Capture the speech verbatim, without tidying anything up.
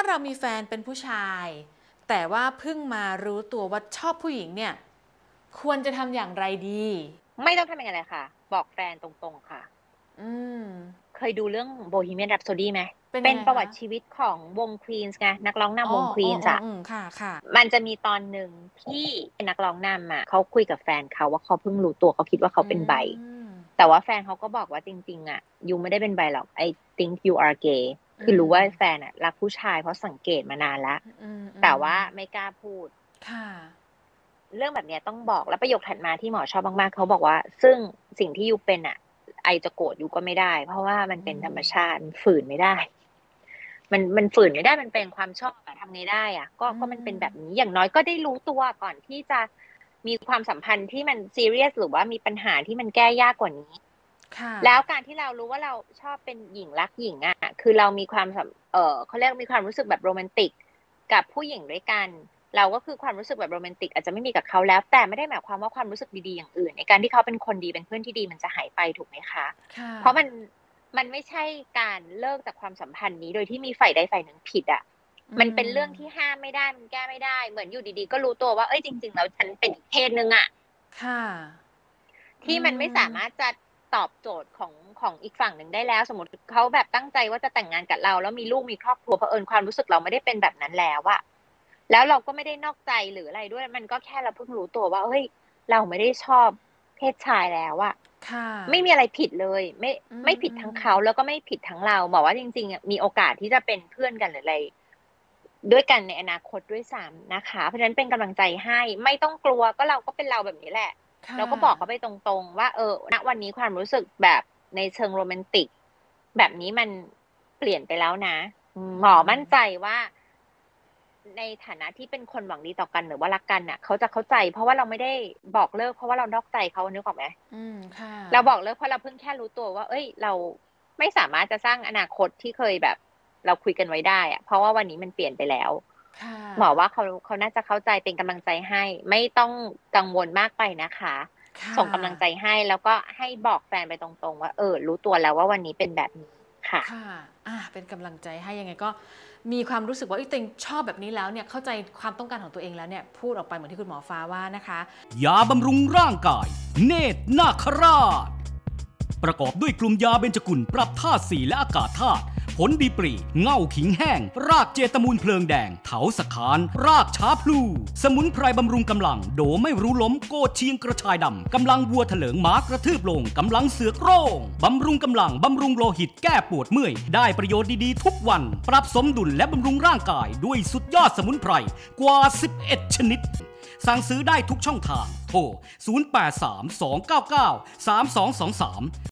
เรามีแฟนเป็นผู้ชาย แต่ว่าเพิ่งมารู้ตัวว่าชอบผู้หญิงเนี่ยควรจะทำอย่างไรดีไม่ต้องทำยังไงเลยค่ะบอกแฟนตรงๆค่ะอืมเคยดูเรื่อง Bohemian Rhapsody ไหมเป็นเป็นประวัยังไงคะติชีวิตของวง Queens ไงนักร้องอ๋อนำวงอ๋อ Queens อ๋ออะอืมค่ะค่ะมันจะมีตอนหนึ่งที่เป็นนักร้องนำอะเขาคุยกับแฟนเขาว่าเขาเพิ่งรู้ตัวเขาคิดว่าเขาอืเป็นไบมแต่ว่าแฟนเขาก็บอกว่าจริงๆอะยูไม่ได้เป็นไบหรอก I think you are gay อืคือรู้ว่าแฟมนอะรักผู้ชายเพราะสังเกตมานานแล้วอืมอืมแต่ว่าไม่กล้าพูดค่ะเรื่องแบบเนี้ยต้องบอกแล้วประโยคถัดมาที่หมอชอบมากๆเขาบอกว่าซึ่งสิ่งที่ยูเป็นอ่ะไอจะโกรธยูก็ไม่ได้เพราะว่ามันอืเป็นธรรมมชาติฝืนไม่ได้มันมันฝืนไม่ได้มันเป็นความชอบอะทำไงได้อ่ะก็อืก็มันเป็นมแบบนี้อย่างน้อยก็ได้รู้ตัวก่อนที่จะมีความสัมพันธ์ที่มันซีเรียสหรือว่ามีปัญหาที่มันแก้ยากกว่านี้ค่ะแล้วการที่เรารู้ว่าเราชอบเป็นหญิงรักหญิงอ่ะคือเรามีความสัมเออเขาเรียกมีความรู้สึกแบบโรแมนติกกับผู้หญิงด้วยกัน เราก็คือความรู้สึกแบบโรแมนติกอาจจะไม่มีกับเขาแล้วแต่ไม่ได้หมายความว่าความรู้สึกดีๆอย่างอื่นในการที่เขาเป็นคนดีเป็นเพื่อนที่ดีมันจะหายไปถูกไหมคะค่ะเพราะมันมันไม่ใช่การเลิกจากความสัมพันธ์นี้โดยที่มีฝ่ายใดฝ่ายหนึ่งผิดอ่ะอืมันเป็นมเรื่องที่ห้ามไม่ได้มันแก้ไม่ได้เหมือนอยู่ดีๆก็รู้ตัวว่าเอ้ยจริงๆแล้วฉันเป็นอีกเพศนึงอ่ะค่ะอืที่มันไม่สามารถมจะตอบโจทย์ของของอีกฝั่งหนึ่งได้แล้วสมมติเขาแบบตั้งใจว่าจะแต่งงานกับเราแล้วมีลูกมีครอบครัวเผอิญความรู้สึกเราไม่ได้เป็นแบบนั้นแล้วอะ แล้วเราก็ไม่ได้นอกใจหรืออะไรด้วย มันก็แค่เราเพิ่งรู้ตัวว่าเฮ้ยเราไม่ได้ชอบเพศชายแล้วอะค่ะไม่มีอะไรผิดเลยไม่อืมไม่ผิดอืมทั้งเขาแล้วก็ไม่ผิดทั้งเราบอกว่าจริงๆมีโอกาสที่จะเป็นเพื่อนกันหรืออะไรด้วยกันในอนาคตด้วยซ้ำนะคะเพราะฉะนั้นเป็นกำลังใจให้ไม่ต้องกลัวก็เราก็เป็นเราแบบนี้แหละค่ะเราก็บอกเขาไปตรงๆว่าเออณวันนี้ความรู้สึกแบบในเชิงโรแมนติกแบบนี้มันเปลี่ยนไปแล้วนะอืหมอมั่นใจมว่า ในฐานะที่เป็นคนหวังดีต่อกันหรือว่ารักกันน่ะเขาจะเข้าใจเพราะว่าเราไม่ได้บอกเลิกเพราะว่าเรานอกใจเขานึกออกไหมอืมค่ะเราบอกเลิกเพราะเราเพิ่งแค่รู้ตัวว่าเอ้ยเราไม่สามารถจะสร้างอนาคตที่เคยแบบเราคุยกันไว้ได้อะเพราะว่าวันนี้มันเปลี่ยนไปแล้วค่ะหมอว่าเขาเขาน่าจะเข้าใจเป็นกำลังใจให้ไม่ต้องกังวลมากไปนะคะค่ะส่งกำลังใจให้แล้วก็ให้บอกแฟนไปตรงๆว่าเออรู้ตัวแล้วว่าวันนี้เป็นแบบนี้ค่ะค่ะอ่าเป็นกำลังใจให้ยังไงก็มีความรู้สึกว่าตัวเองชอบแบบนี้แล้วเนี่ยเข้าใจความต้องการของตัวเองแล้วเนี่ยพูดออกไปเหมือนที่คุณหมอฟ้าว่านะคะยาบำรุงร่างกายเนตรนาคราชประกอบด้วยกลุ่มยาเบญจกุลปรับธาตุสีและอากาศธาตุผลดีปรีเง่าขิงแห้งรากเจตมูลเพลิงแดงเถาสคานรากช้าพลู สมุนไพรบำรุงกำลังโดไม่รู้ล้มโกดเชียงกระชายดำกำลังวัวเถลิงหมากระทืบลงกำลังเสือกโร่งบำรุงกำลังบำรุงโลหิตแก้ปวดเมื่อยได้ประโยชน์ดีๆทุกวันปรับสมดุลและบำรุงร่างกายด้วยสุดยอดสมุนไพรกว่าสิบเอ็ดชนิดสั่งซื้อได้ทุกช่องทางโทรศูนย์ แปด สาม สอง เก้า เก้า สาม สอง สอง สาม